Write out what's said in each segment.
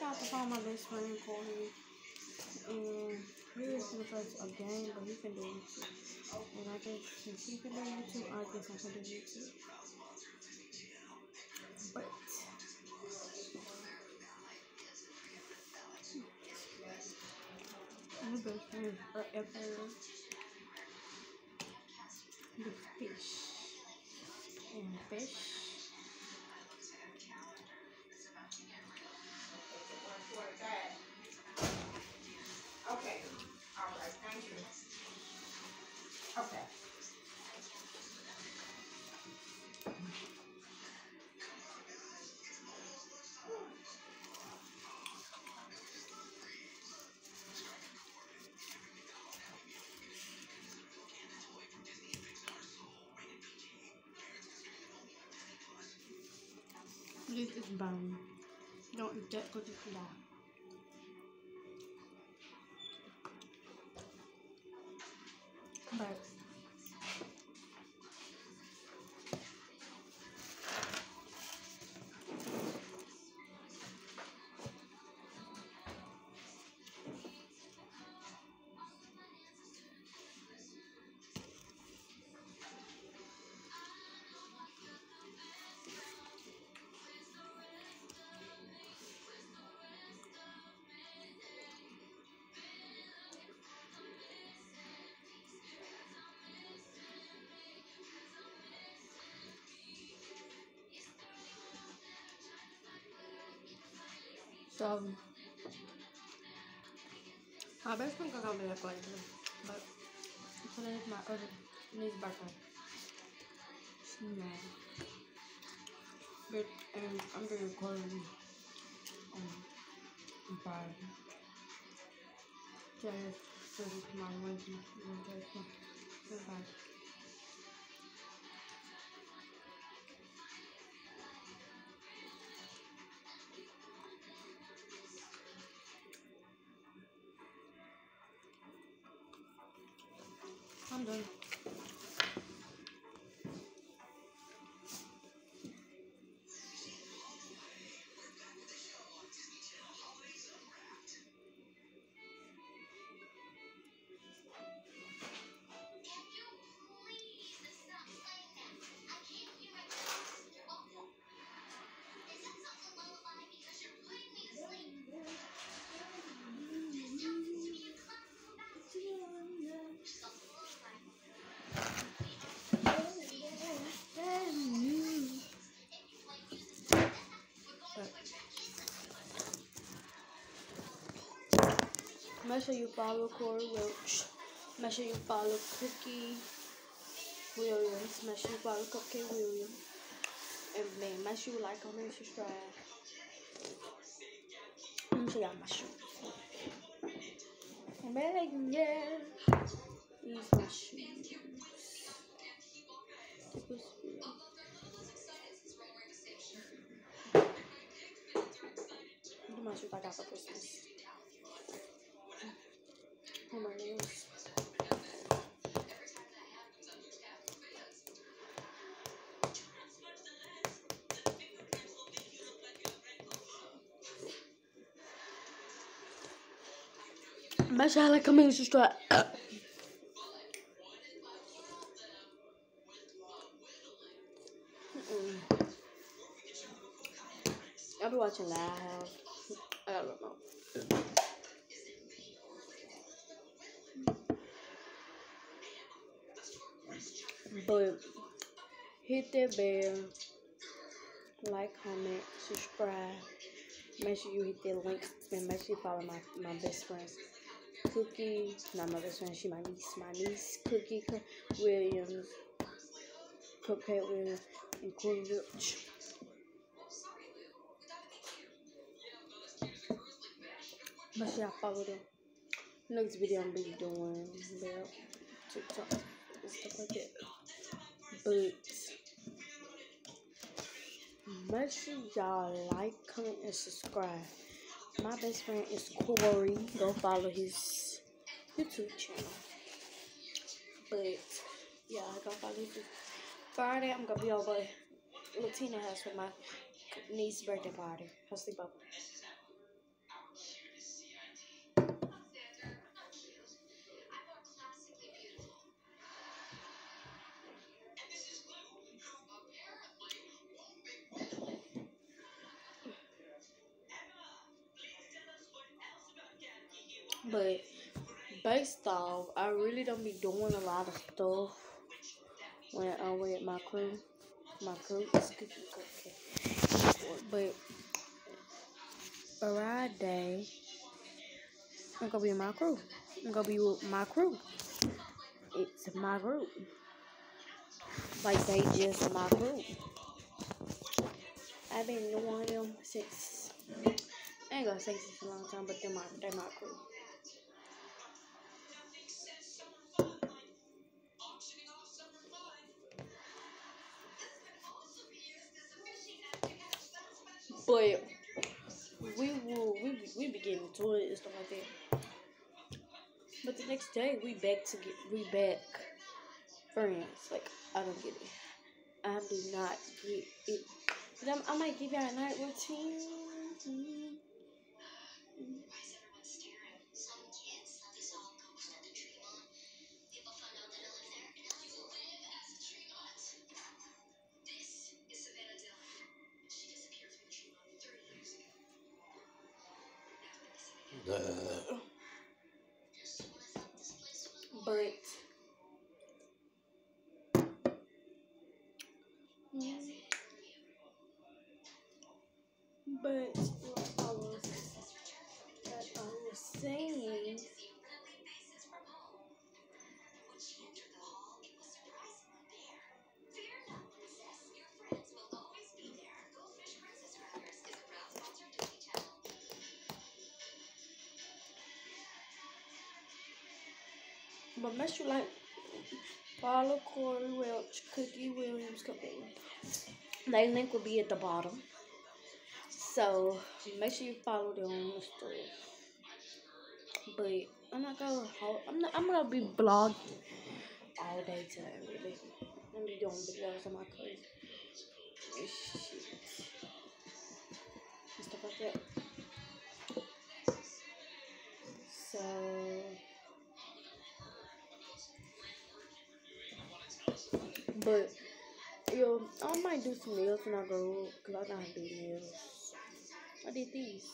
tried to find my best friend Corey, and he was gonna try a game, but he can do YouTube. And I guess since he can do YouTube, I guess I can do YouTube. But my best friend forever, the fish and fish. Okay. All right. Thank you. Okay. This is bone. Don't eat that because it's die. But so my best friend got me that later. But today is my other niece's birthday. She's mad. But I'm gonna record on Friday. Today is my Wednesday. Bye. I'm done. Make sure you follow Corey Welch. Make sure you follow Cookie Williams. Make sure you follow Cupcake Williams. And then make sure you like, comment, subscribe. Let me show y'all my shoes. Yeah. These my shoes. These my shoes I got for Christmas. Oh my nails. Make sure I like, comment, subscribe. I'll be watching live. I don't know. But hit that bell, like, comment, subscribe. Make sure you hit the links and make sure you follow my best friends. Cookie, not my best friend, she my niece, Cookie Williams, Cupcake Williams, and Corey Welch. Make sure y'all follow them. Next video I'm be doing about TikTok and stuff like that. But make sure y'all like, comment, and subscribe. My best friend is Corey. Go follow his YouTube channel. But yeah, go follow his. Friday I'm gonna be over Latina house for my niece's birthday party. Her sleepover. But based off, I really don't be doing a lot of stuff when I'm with my crew. My crew is okay. But Friday, I'm gonna be with my crew. I'm gonna be with my crew. It's my group. Like they just my group. I've been knowing them since, I ain't gonna say since a long time, but they're my crew. But we be getting into it and stuff like that. But the next day we back friends. Like I don't get it. I do not get it. But I might give y'all a night routine. But but what I was saying. But make sure like follow Corey Welch, Cookie Williams Company. Their link will be at the bottom. So make sure you follow them and stuff. But I'm not gonna I'm gonna be vlogging all day today, really. I'm gonna be doing videos on my crazy and shit and stuff like that. So but yo, I might do some nails when I go, cause I know how to do nails. I did these.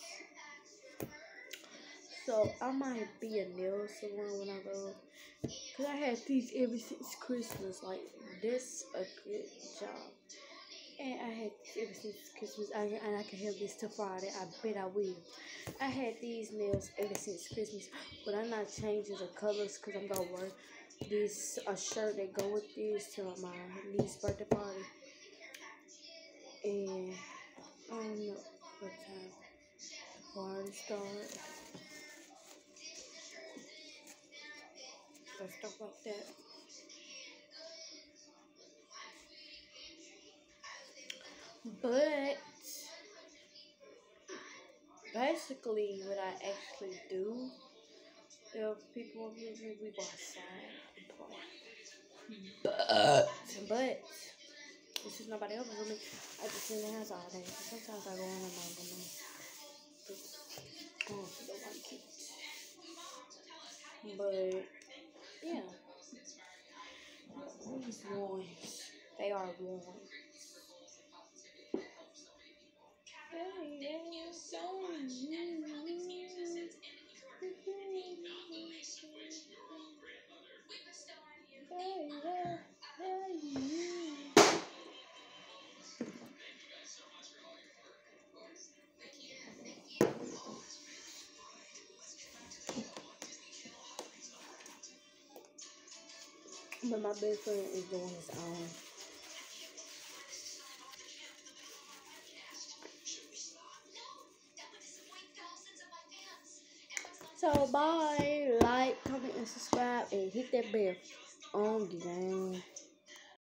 So I might be a nail salon when I go. Cause I had these ever since Christmas. Like this a good job. And I had these ever since Christmas. And I can have this till Friday. I bet I will. I had these nails ever since Christmas. But I'm not changing the colors cause I'm gonna wear this a shirt that go with this to my niece's birthday party. And I don't know what time the party starts. And stuff like that. But basically, what I actually do, if people want me, we go outside and play. But this is nobody else with me. I just sit in the house all day. Sometimes I go on and on and on. I don't feel like it. But yeah, these ones, they are ones. But my best friend is doing his own. So bye, like, comment, and subscribe, and hit that bell on the game.